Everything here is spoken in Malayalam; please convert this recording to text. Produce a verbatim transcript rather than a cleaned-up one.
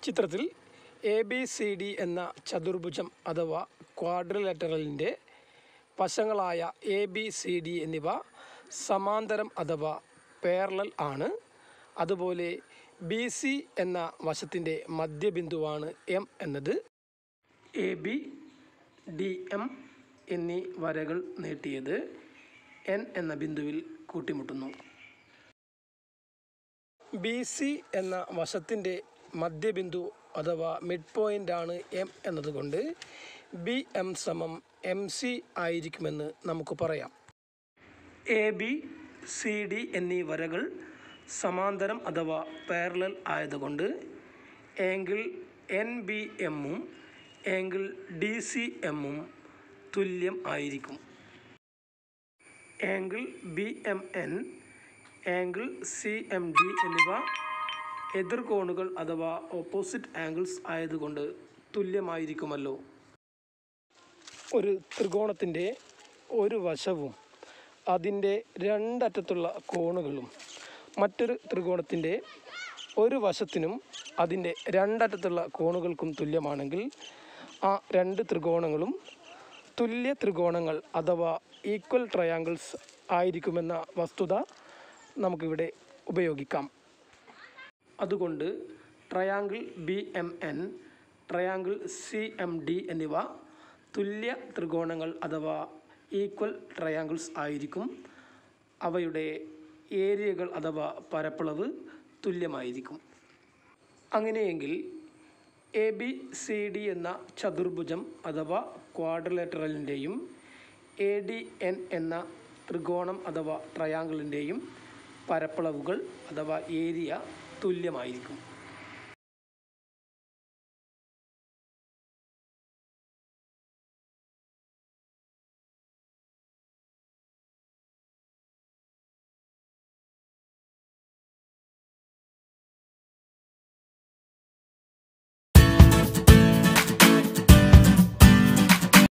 ചിത്രത്തിൽ എ ബി സി ഡി എന്ന ചതുർഭുജം അഥവാ ക്വാഡ്രിലാറ്ററലിൻ്റെ വശങ്ങളായ എ ബി സി ഡി എന്നിവ സമാന്തരം അഥവാ പാരലൽ ആണ്. അതുപോലെ ബി സി എന്ന വശത്തിൻ്റെ മധ്യബിന്ദുവാണ് എം എന്നത്. എ ബി ഡി എം എന്നീ വരകൾ നീട്ടിയത് എൻ എന്ന ബിന്ദുവിൽ കൂട്ടിമുട്ടുന്നു. ബി സി എന്ന വശത്തിൻ്റെ മധ്യബിന്ദു അഥവാ മിഡ് പോയിൻ്റാണ് എം എന്നതുകൊണ്ട് ബി എം സമം എം സി ആയിരിക്കുമെന്ന് നമുക്ക് പറയാം. എ ബി സി ഡി എന്നീ വരകൾ സമാന്തരം അഥവാ പാരലൽ ആയതുകൊണ്ട് ആംഗിൾ എൻ ബി എമ്മും ആംഗിൾ ഡി സി എമ്മും തുല്യം ആയിരിക്കും. Angle B M N, angle C M D എന്നിവ എതിർകോണുകൾ അഥവാ ഓപ്പോസിറ്റ് ആംഗിൾസ് ആയതുകൊണ്ട് തുല്യമായിരിക്കുമല്ലോ. ഒരു ത്രികോണത്തിൻ്റെ ഒരു വശവും അതിൻ്റെ രണ്ടറ്റത്തുള്ള കോണുകളും മറ്റൊരു ത്രികോണത്തിൻ്റെ ഒരു വശത്തിനും അതിൻ്റെ രണ്ടറ്റത്തുള്ള കോണുകൾക്കും തുല്യമാണെങ്കിൽ ആ രണ്ട് ത്രികോണങ്ങളും തുല്യ ത്രികോണങ്ങൾ അഥവാ ഈക്വൽ ട്രയാങ്കിൾസ് ആയിരിക്കുമെന്ന വസ്തുത നമുക്കിവിടെ ഉപയോഗിക്കാം. അതുകൊണ്ട് triangle B M N, triangle C M D എന്നിവ തുല്യ ത്രികോണങ്ങൾ അഥവാ ഈക്വൽ ട്രയാങ്കിൾസ് ആയിരിക്കും. അവയുടെ ഏരിയകൾ അഥവാ പരപ്പളവ് തുല്യമായിരിക്കും. അങ്ങനെയെങ്കിൽ എ ബി സി ഡി എന്ന ചതുർഭുജം അഥവാ ക്വാഡ്രിലാറ്ററലിൻ്റെയും എ ഡി എൻ എന്ന ത്രികോണം അഥവാ ട്രയാങ്കിളിൻ്റെയും പരപ്പളവുകൾ അഥവാ ഏരിയ തുല്യമായിരിക്കും.